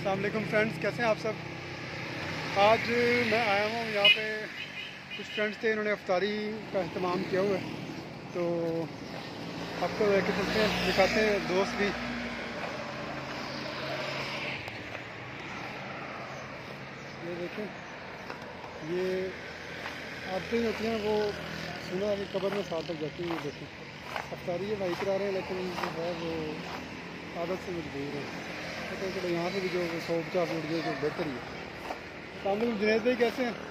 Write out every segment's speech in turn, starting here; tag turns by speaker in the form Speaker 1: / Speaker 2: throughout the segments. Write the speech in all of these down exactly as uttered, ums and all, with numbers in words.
Speaker 1: अस्सलाम वालेकुम फ्रेंड्स, कैसे हैं आप सब। आज मैं आया हूँ यहाँ पे, कुछ फ्रेंड्स थे, इन्होंने इफ्तारी का अहतमाम किया हुआ है, तो आपको लेके चलते हैं, दिखाते हैं। दोस्त भी ये देखें, ये आदतें होती हैं, वो सुना है कि कब्र में साथ तक जाती है। ये देखें, इफ्तारी ये भाई करा रहे हैं, लेकिन जो है वो आदत से मजबूर है। तो चलो यहाँ से भी जो सौ पचास मिनट गए तो बेहतर ही है। सामने जुनैद भाई कैसे हैं?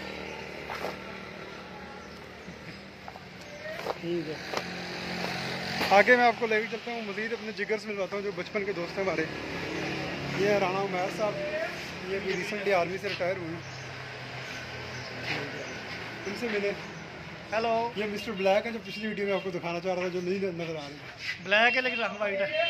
Speaker 1: ठीक है, आगे मैं आपको लेके चलता हूँ, मज़ीद अपने जिगर से मिलवाता हूँ जो बचपन के दोस्त हैं हमारे। ये है राणा उमैर साहब, ये भी रिसेंटली आर्मी से रिटायर हुए हैं। इनसे मिले।
Speaker 2: हेलो,
Speaker 1: ये मिस्टर ब्लैक है जो पिछली वीडियो में आपको दिखाना चाह रहा था, जो नहीं नजर आ रही।
Speaker 2: ब्लैक है लेकिन रंग वाइट है।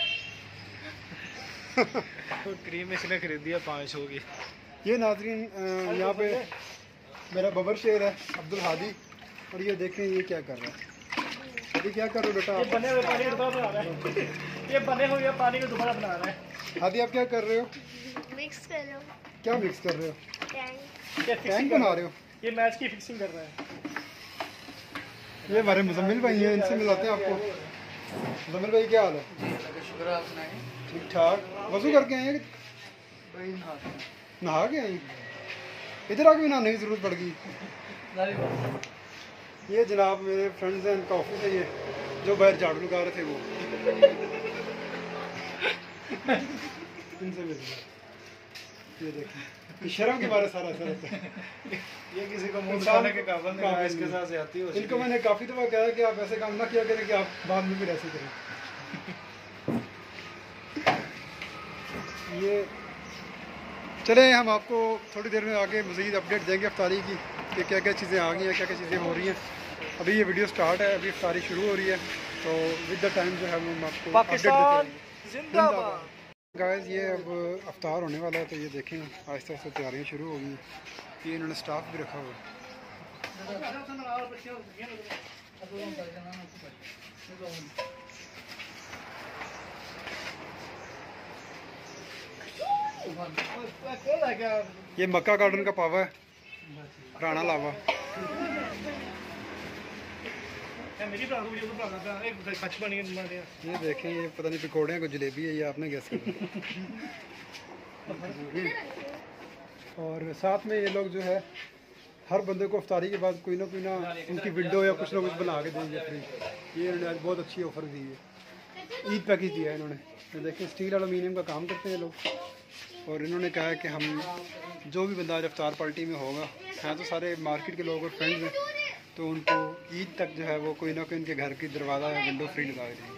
Speaker 2: तो क्रीम इसने खरीदी है पाँच सौ की।
Speaker 1: ये नाज़रीन यहाँ पे मेरा बबर शेर है अब्दुल हादी, और ये देखें ये क्या कर रहा है। ये क्या कर रहे हो बेटा?
Speaker 2: ये बने हुए पानी का दोबारा बना रहा है। ये बने हुए पानी का दोबारा बना रहा है।
Speaker 1: हादी आप क्या कर रहे हो?
Speaker 3: मिक्स कर लो।
Speaker 1: क्या मिक्स कर रहे हो?
Speaker 3: टैंक।
Speaker 2: ये
Speaker 1: टैंक
Speaker 2: फिक्सिंग
Speaker 1: बना रहे हो?
Speaker 2: ये मैच की फिक्सिंग कर रहा है।
Speaker 1: ये हमारे मुजम्मिल भाई हैं, इनसे मिलाते हैं आपको। मुजम्मिल भाई क्या हाल है?
Speaker 4: शुक्र आप सुनाएं।
Speaker 1: ठीक ठाक। वजू करके आए हैं कि नहा के आए हैं? इधर आके भी नहाने की जरूरत पड़ गई। ये जनाब मेरे फ्रेंड्स हैं, इनका ऑफिस है ये, जो बाहर झाड़ू लगा रहे थे वो। इनसे मिल गया। ये देखिए, ये शर्म के बारे सारा असर होता है।
Speaker 2: ये किसी को मुंह दिखाने के काबिल नहीं है, इसके साथ ज्यादती हो।
Speaker 1: इनको मैंने काफ़ी दफ़ा कहा है कि आप ऐसे काम ना किया करें कि आप बाद में फिर ऐसे करें। ये चले, हम आपको थोड़ी देर में आगे मज़ीद अपडेट देंगे इफ्तारी की, कि क्या क्या चीज़ें आ गई हैं, क्या क्या चीज़ें हो रही हैं। अभी ये वीडियो स्टार्ट है, अभी इफ्तारी शुरू हो रही है, तो विद द टाइम जो है हम आपको अपडेट देते हैं।
Speaker 2: जिंदाबाद।
Speaker 1: गाइस, ये अब अफ्तार होने वाला है, तो ये देखें आहिस्ता आहिस्ता तैयारियाँ शुरू हो गई। ये इन्होंने स्टाफ भी रखा हुआ है। ये मक्का गार्डन का पावा है, राणा लावा। ये देखें, ये पता नहीं पकौड़े हैं, कोई जलेबी है, ये आपने गैस कर। और साथ में ये लोग जो है हर बंदे को इफ्तारी के बाद कोई ना कोई ना उनकी विंडो या कुछ ना कुछ बना के देंगे फ्री। ये इन्होंने आज बहुत अच्छी ऑफ़र दी है, ईद पैकेज दिया है इन्होंने। ये देखें, स्टील एलुमिनियम का काम करते हैं लोग, और इन्होंने कहा है कि हम जो भी बंदा आज इफ्तार पार्टी में होगा, हैं तो सारे मार्केट के लोग और फ्रेंड्स हैं, तो उनको ईद तक जो है वो कोई ना कोई उनके घर की दरवाज़ा या विंडो फ्री लगा देंगे।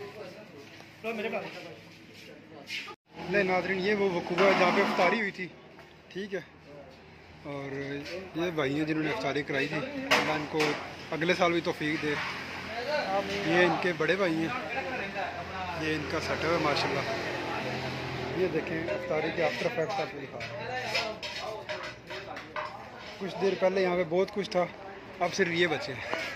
Speaker 1: नहीं नाज़रीन, ये वो वकूआ है जहाँ पे इफ्तारी हुई थी, ठीक है। और ये भाई हैं जिन्होंने इफ्तारी कराई थी, अल्लाह इनको अगले साल भी तौफीक दे। ये इनके बड़े भाई हैं, ये इनका सेटअप है माशाल्लाह। ये देखें इफ्तारी के आफ्टर इफेक्ट्स आपको दिखा रहा हूं। कुछ देर पहले यहाँ पे बहुत कुछ था, अब सिर्फ ये बचे।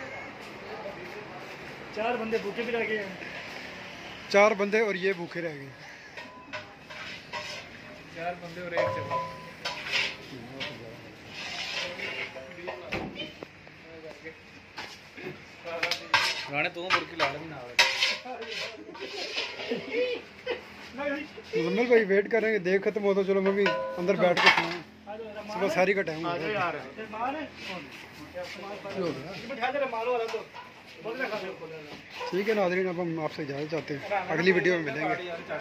Speaker 2: चार बंदे भूखे भी रह गए हैं।
Speaker 1: चार बंदे और ये भूखे रह गए।
Speaker 2: चार बंदे और एक जवाब।
Speaker 4: राणे तू मुर्गी लाड़ भी ना आवे।
Speaker 1: मुजम्मिल भाई वेट कर रहे हैं, देख खत्म हो तो चलो मैं भी अंदर बैठ के खाऊं। सुबह सारी का टाइम हो गया। ठीक है नाज़रीन, अब हम आपसे इजाज़त चाहते हैं, अगली वीडियो में मिलेंगे।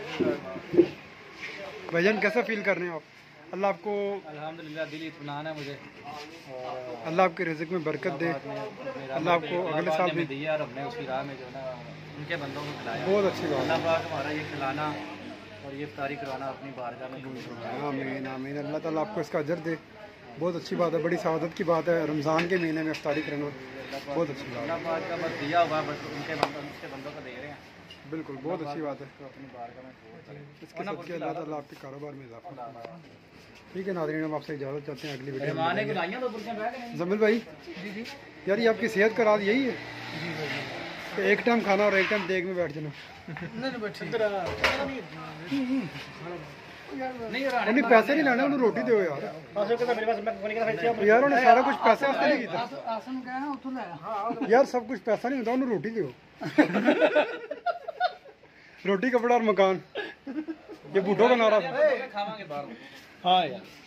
Speaker 1: भाईजान कैसा फील कर रहे हैं आप? अल्लाह आपको
Speaker 4: अल्हम्दुलिल्लाह दिल इत्मीनान है मुझे,
Speaker 1: अल्लाह आपके रिज़्क़ में बरकत दे। अल्लाह आपको अगले साल भी
Speaker 4: दिया और हमने उसकी राह में जो ना उनके बंदों को खिलाया।
Speaker 1: बहुत अच्छी बात
Speaker 4: अल्लाह पाक हमारा ये खिलाना और ये इफ्तारी करवाना अपनी बारगाह में कबूल फरमाए।
Speaker 1: आमीन आमीन। अल्लाह ताला आपको इसका अजर दे। बहुत अच्छी बात है, बड़ी सआदत की बात है रमज़ान के महीने में इफ्तारी करना, बहुत अच्छी बात है।
Speaker 4: अल्लाह पाक का बस दिया हुआ बस उनके बंदों उसके बंदों को दे रहे हैं।
Speaker 1: बिल्कुल, बहुत अच्छी बात है।
Speaker 4: तो अपनी बारगाह में कबूल करें।
Speaker 1: इसके सदके अल्लाह ताला आपके कारोबार में इजाफा करे। ठीक है नाज़रीन, हम आपसे इजाज़त चाहते हैं, अगली वीडियो में
Speaker 4: मेहमान
Speaker 1: मिलेंगे।
Speaker 4: बुलाइयां तो बुर्कियां बैग नहीं।
Speaker 1: जमील भाई यार, ये आपकी सेहत का राज यही है कि एक टाइम खाना और एक टाइम देग में बैठ जाना।
Speaker 4: ਨਹੀਂ ਰਾਣੇ
Speaker 1: ਉਹਨੇ ਪੈਸੇ ਨਹੀਂ ਲੈਣੇ, ਉਹਨੂੰ ਰੋਟੀ ਦਿਓ ਯਾਰ।
Speaker 2: ਆਸੋ ਕਹਿੰਦਾ ਮੇਰੇ ਪਾਸ ਮੈਂ ਕੋਣੀ ਕਹਿੰਦਾ ਫਿਰ
Speaker 1: ਯਾਰ ਉਹਨੇ ਸਾਰਾ ਕੁਝ ਪੈਸੇ ਵਾਸਤੇ ਨਹੀਂ ਕੀਤਾ
Speaker 4: ਆਸਨ ਨੂੰ ਕਹਿਣਾ ਉੱਥੋਂ ਲੈ
Speaker 1: ਯਾਰ, ਸਭ ਕੁਝ ਪੈਸਾ ਨਹੀਂ ਹੁੰਦਾ, ਉਹਨੂੰ ਰੋਟੀ ਦਿਓ। रोटी कपड़ा और मकान, ये बूढ़ों का नारा था।
Speaker 4: ਖਾਵਾਂਗੇ ਬਾਹਰ
Speaker 2: हाँ यार